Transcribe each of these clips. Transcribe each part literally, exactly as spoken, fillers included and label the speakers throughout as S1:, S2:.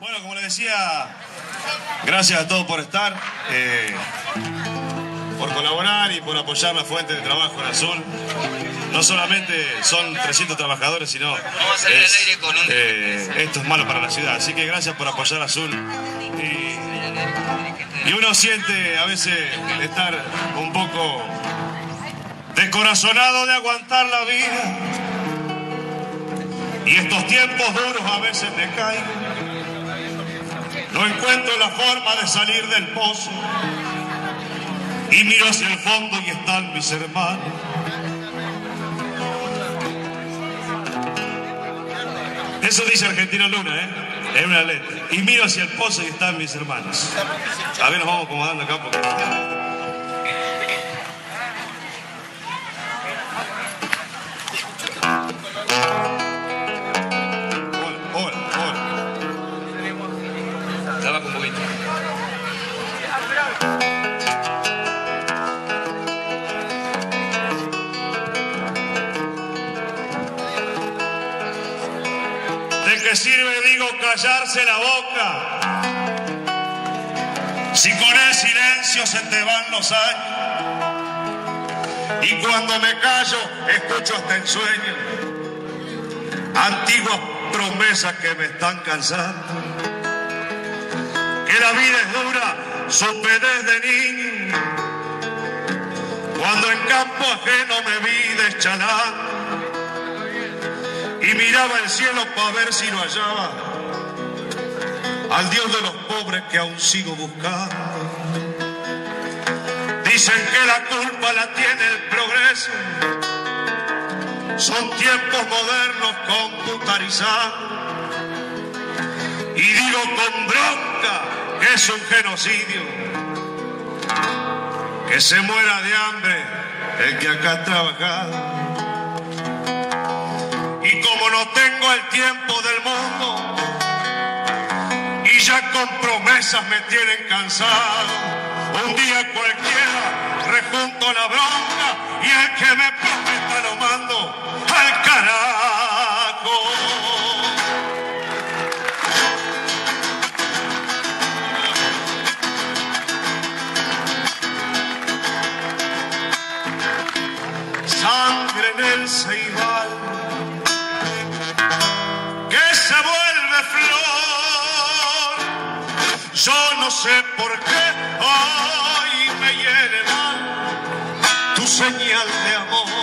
S1: Bueno, como les decía, gracias a todos por estar, eh, por colaborar y por apoyar la fuente de trabajo en Azul. No solamente son trescientos trabajadores, sino es, eh, esto es malo para la ciudad. Así que gracias por apoyar a Azul. Y, y uno siente a veces estar un poco descorazonado de aguantar la vida. Y estos tiempos duros a veces me caigo. No encuentro la forma de salir del pozo. Y miro hacia el fondo y están mis hermanos. Eso dice Argentino Luna, ¿eh? Es una letra. Y miro hacia el pozo y están mis hermanos. A ver, nos vamos acomodando acá porque... ¿De qué sirve, digo, callarse la boca si con el silencio se te van los años? Y cuando me callo escucho hasta en sueños antiguas promesas que me están cansando. Que la vida es dura, supe desde niño, cuando en campo ajeno me vi deschalando y miraba el cielo para ver si lo hallaba, al Dios de los pobres que aún sigo buscando. Dicen que la culpa la tiene el progreso, son tiempos modernos computarizados, y digo con bronca que es un genocidio, que se muera de hambre el que acá ha trabajado. Y como no tengo el tiempo del mundo y ya con promesas me tienen cansado, un día cualquiera rejunto la bronca y el que me prometa lo mando al carajo. Sangre en el ceibal que se vuelve flor. Yo no sé por qué hoy me hiere mal tu señal de amor.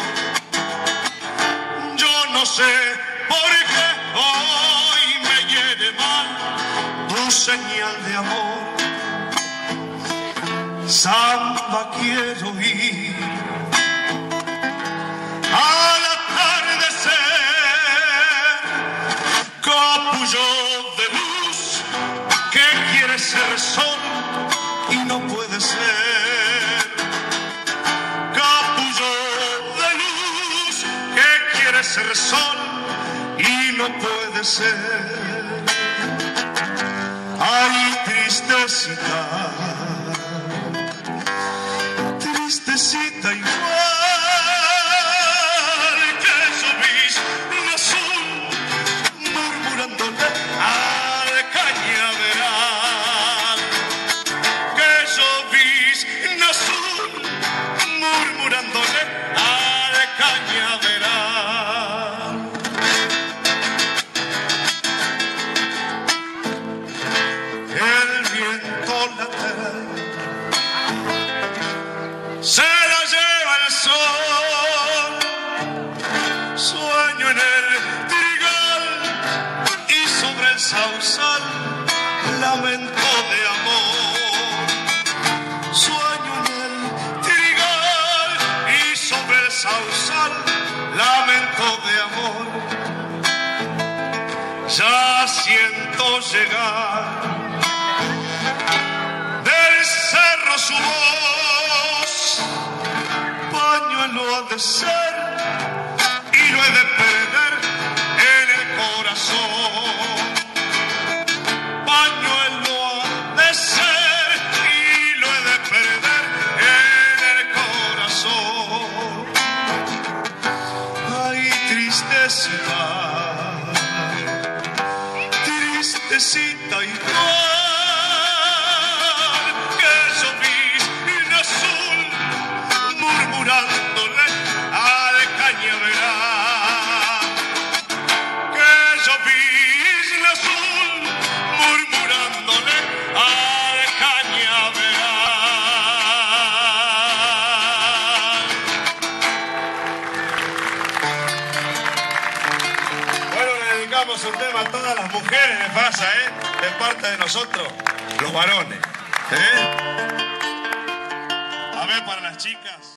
S1: Yo no sé por qué hoy me hiere mal tu señal de amor. Samba quiero ir al atardecer, capullo de luz que quiere ser sol y no puede ser. Capullo de luz que quiere ser sol y no puede ser. Ay, tristecita, tristecita igual se la lleva el sol. Sueño en el trigal y sobre el sausal lamento de amor. Sueño en el trigal y sobre el sausal lamento de amor. Ya siento llegar del cerro su voz. Pañuelo ha de ser y lo he de perder en el corazón. Pañuelo ha de ser y lo he de perder en el corazón. Ay, tristecita, tristecita bonita igual que llovizna azul, murmurándole al cañaveral. Que llovizna azul, murmurándole al cañaveral. Bueno, le dedicamos un tema a todas las mujeres de Fasa, ¿eh? De parte de nosotros, los varones, ¿eh? A ver, para las chicas.